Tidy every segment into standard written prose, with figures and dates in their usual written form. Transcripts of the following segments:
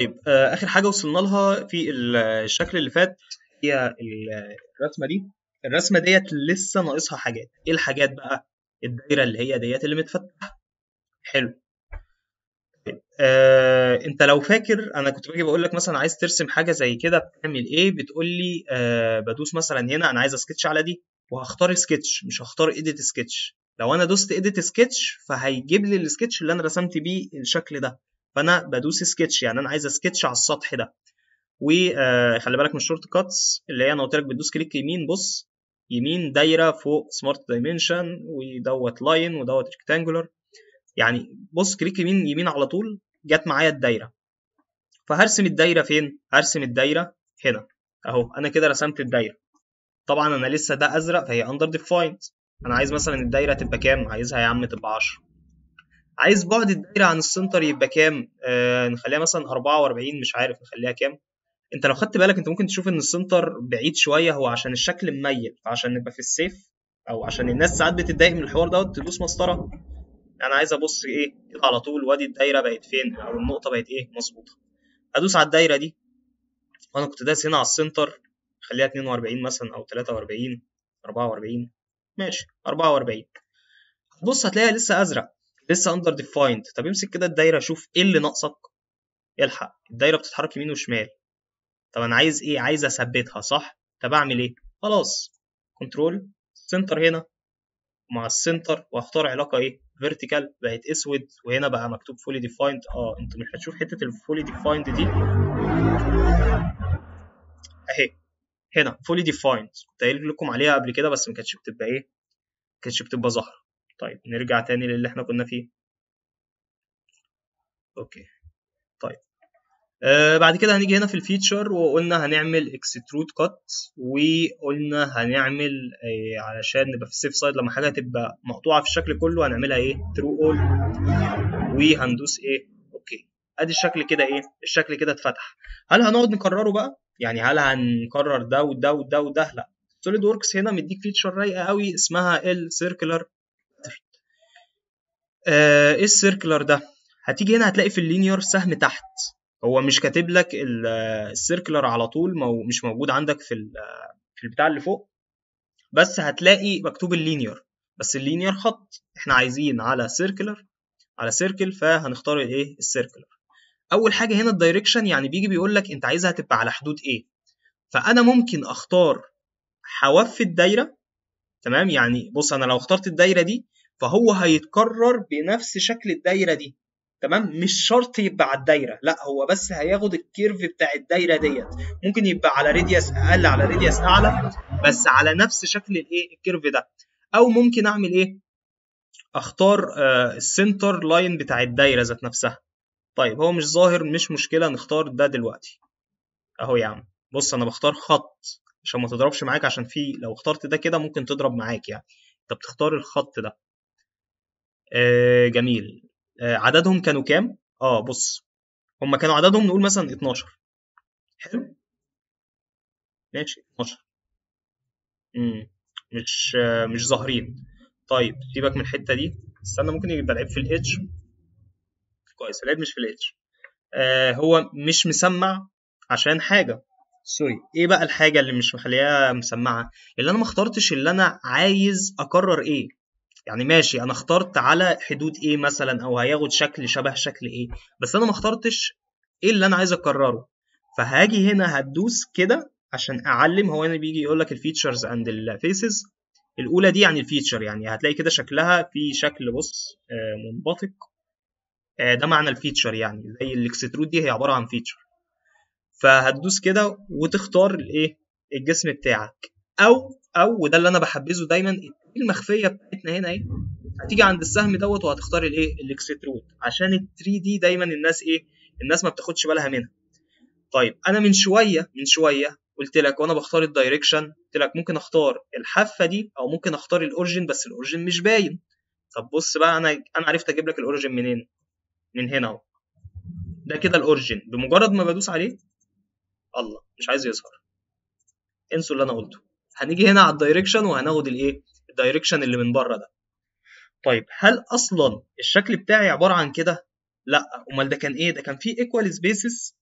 طيب اخر حاجه وصلنا لها في الشكل اللي فات هي الرسمه دي. الرسمه ديت لسه ناقصها حاجات. ايه الحاجات بقى؟ الدايره اللي هي ديت اللي متفتحه. حلو. انت لو فاكر انا كنت باجي بقول لك مثلا عايز ترسم حاجه زي كده بتعمل ايه؟ بتقول لي بدوس مثلا هنا انا عايز سكتش على دي وهختار سكتش، مش هختار ايديت سكتش. لو انا دوست ايديت سكتش فهيجيب لي السكتش اللي انا رسمت بيه الشكل ده، فانا بدوس سكتش يعني انا عايز سكتش على السطح ده. وخلي بالك من الشورت كاتس اللي هي انا قلت لك بتدوس كليك يمين. بص يمين دايره فوق سمارت دايمنشن ودوت لاين ودوت ريكتانجولار. يعني بص كليك يمين يمين على طول جت معايا الدايره. فهرسم الدايره فين؟ هرسم الدايره هنا اهو. انا كده رسمت الدايره. طبعا انا لسه ده ازرق فهي اندر ديفايند. انا عايز مثلا الدايره تبقى كام؟ عايزها يا عم تبقى 10. عايز بعد الدايره عن السنتر يبقى كام؟ نخليها مثلا 44. مش عارف نخليها كام. انت لو خدت بالك انت ممكن تشوف ان السنتر بعيد شويه، هو عشان الشكل مميل، فعشان نبقى في السيف او عشان الناس ساعات بتتضايق من الحوار دوت تدوس مسطره. انا عايز ابص ايه كده على طول وادي الدايره بقت فين او النقطه بقت ايه مظبوطه. ادوس على الدايره دي وانا كنت دايس هنا على السنتر. خليها 42 مثلا او 43 44. ماشي 44. بص هتلاقيها لسه ازرق، لسه اندر ديفايند. طب امسك كده الدايره شوف ايه اللي ناقصك. الحق الدايره بتتحرك يمين وشمال. طب انا عايز ايه؟ عايز اثبتها صح. طب اعمل ايه؟ خلاص كنترول سنتر هنا مع السنتر واختار علاقه ايه فيرتيكال بقت اسود وهنا بقى مكتوب فولي ديفايند. انت مش هتشوف حته الفولي ديفايند دي اهي هنا فولي ديفايند. كنت قايل لكم عليها قبل كده بس ما كانتش بتبقى ايه، ما كانتش بتبقى ظاهره. طيب نرجع تاني للي احنا كنا فيه. اوكي طيب بعد كده هنيجي هنا في الفيتشر وقلنا هنعمل اكسترود كات وقلنا هنعمل علشان نبقى في السيف سايد لما حاجه تبقى مقطوعه في الشكل كله هنعملها ايه ترو اول وهندوس ايه اوكي. ادي الشكل كده ايه، الشكل كده اتفتح. هل هنقعد نكرره بقى؟ يعني هل هنكرر ده وده وده وده؟ لا. سوليد وركس هنا مديك فيتشر رايقه قوي اسمها السيركلر. ايه السيركلر ده؟ هتيجي هنا هتلاقي في اللينير سهم تحت. هو مش كاتب لك السيركلر على طول، مش موجود عندك في البتاع اللي فوق، بس هتلاقي مكتوب اللينير. بس اللينير خط، احنا عايزين على سيركلر على سيركل فهنختار الايه السيركلر. اول حاجه هنا الدايركشن، يعني بيجي بيقول لك انت عايزها تبقى على حدود ايه. فانا ممكن اختار حواف الدايره. تمام يعني بص انا لو اخترت الدايره دي فهو هيتكرر بنفس شكل الدايره دي. تمام مش شرط يبقى على الدايره، لا هو بس هياخد الكيرف بتاع الدايره ديت. ممكن يبقى على راديوس اقل على راديوس اعلى بس على نفس شكل الايه الكيرف ده. او ممكن اعمل ايه اختار السنتر لاين بتاع الدايره ذات نفسها. طيب هو مش ظاهر مش مشكله نختار ده دلوقتي اهو يا عم. بص انا بختار خط عشان ما تضربش معاك، عشان في لو اخترت ده كده ممكن تضرب معاك يعني. انت بتختار الخط ده. جميل. عددهم كانوا كام؟ بص هم كانوا عددهم نقول مثلا 12. حلو ماشي 12. امم مش ظاهرين. طيب سيبك من الحته دي، استنى ممكن يبقى العيب في الاتش. كويس العيب مش في الاتش. هو مش مسمع عشان حاجه. سوري ايه بقى الحاجه اللي مش مخليها مسمعه؟ اللي انا ما اخترتش اللي انا عايز اكرر ايه. يعني ماشي انا اخترت على حدود ايه مثلا او هياخد شكل شبه شكل ايه، بس انا ما اخترتش ايه اللي انا عايز اكرره. فهاجي هنا هتدوس كده عشان اعلم. هو هنا بيجي يقول لك الفيتشرز اند الفيسز. الاولى دي يعني الفيتشر، يعني هتلاقي كده شكلها في شكل بص منبثق. ده معنى الفيتشر، يعني زي الاكسترود دي هي عباره عن فيتشر. فهتدوس كده وتختار الايه الجسم بتاعك. او وده اللي انا بحبذه دايما المخفيه بتاعتنا هنا اهي. هتيجي عند السهم دوت وهتختار الايه الاكسترود عشان ال 3 دي دايما الناس ايه الناس ما بتاخدش بالها منها. طيب انا من شويه قلت لك وانا بختار الدايركشن قلت لك ممكن اختار الحافه دي او ممكن اختار الاوريجن، بس الاوريجن مش باين. طب بص بقى انا عرفت اجيب لك الاوريجن منين. من هنا اهو. ده كده الاوريجن بمجرد ما بدوس عليه الله مش عايز يظهر. انسوا اللي انا قلته. هنيجي هنا على الدايركشن وهناخد الايه الدايركشن اللي من بره ده. طيب هل اصلا الشكل بتاعي عباره عن كده؟ لا امال ده كان ايه؟ ده كان فيه ايكوال سبيسز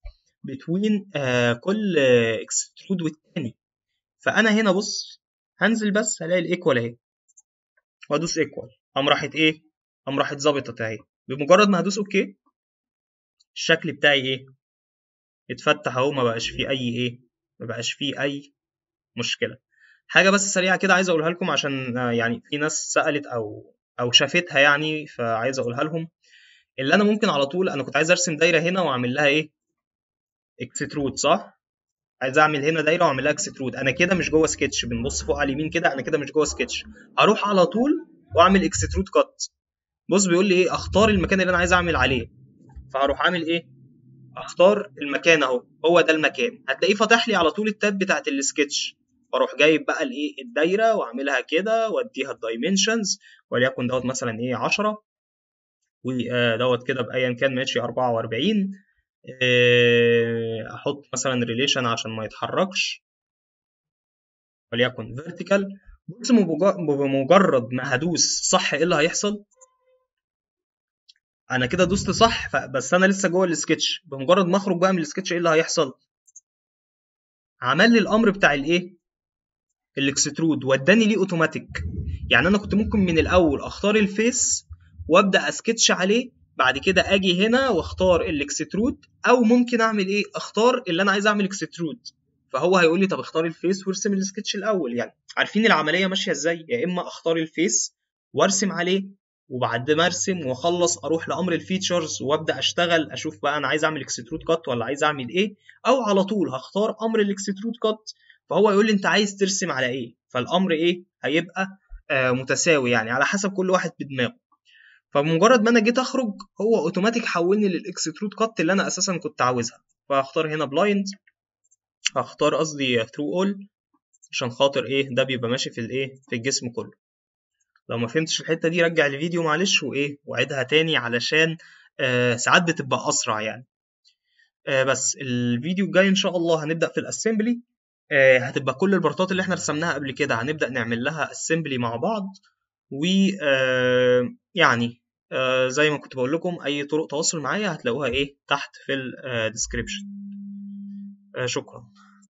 بتوين كل اكسترود والتاني. فانا هنا بص هنزل بس هلاقي الايكوال اهي، وادوس ايكوال، قام راحت ايه، قام راحت ظبطت اهي. بمجرد ما هدوس اوكي الشكل بتاعي ايه، اتفتح اهو، ما بقاش فيه اي ايه، ما بقاش فيه اي مشكله. حاجه بس سريعه كده عايز اقولها لكم، عشان يعني في ناس سالت او شافتها يعني، فعايز اقولها لهم. اللي انا ممكن على طول، انا كنت عايز ارسم دايره هنا واعمل لها ايه، اكسترود، صح؟ عايز اعمل هنا دايره واعمل لها اكسترود، انا كده مش جوه سكتش. بنبص فوق على اليمين كده، انا كده مش جوه سكتش. هروح على طول واعمل اكسترود كات. بص بيقول لي ايه، اختار المكان اللي انا عايز اعمل عليه. فهروح عامل ايه، اختار المكان اهو، هو ده المكان. هتلاقيه فتح لي على طول التاب بتاعت السكتش. واروح جايب بقى الايه، الدايره، واعملها كده واديها الدايمنشنز، وليكن دوت مثلا ايه 10، ودوت كده بايا كان ماشي 44. احط مثلا ريليشن عشان ما يتحركش، وليكن فيرتيكال. بص بمجرد ما هدوس صح ايه اللي هيحصل، انا كده دوست صح، بس انا لسه جوه السكتش. بمجرد ما اخرج بقى من السكتش ايه اللي هيحصل، عمل لي الامر بتاع الايه، الاكسترود، وداني ليه اوتوماتيك. يعني انا كنت ممكن من الاول اختار الفيس وابدا اسكتش عليه، بعد كده اجي هنا واختار الاكسترود، او ممكن اعمل ايه، اختار اللي انا عايز اعمل اكسترود. فهو هيقول لي طب اختار الفيس وارسم السكتش الاول. يعني عارفين العمليه ماشيه ازاي، يا اما اختار الفيس وارسم عليه، وبعد ما ارسم واخلص اروح لامر الفيتشرز وابدا اشتغل اشوف بقى انا عايز اعمل اكسترود كات ولا عايز اعمل ايه، او على طول هختار امر الاكسترود كات. فهو يقول لي انت عايز ترسم على ايه، فالامر ايه هيبقى متساوي يعني على حسب كل واحد بدماغه. فبمجرد ما انا جيت اخرج هو اوتوماتيك حولني للاكسترود كات اللي انا اساسا كنت عاوزها. فهختار هنا بلايند، هختار قصدي ثرو اول، عشان خاطر ايه ده بيبقى ماشي في الايه، في الجسم كله. لو ما فهمتش الحته دي رجع الفيديو معلش وايه وعيدها تاني، علشان ساعات بتبقى اسرع يعني. بس الفيديو الجاي ان شاء الله هنبدا في الاسمبلي. هتبقى كل البارتات اللي احنا رسمناها قبل كده هنبدا نعمل لها اسمبلي مع بعض. و يعني زي ما كنت بقول لكم، اي طرق تواصل معايا هتلاقوها ايه تحت في الديسكريبشن. شكرا.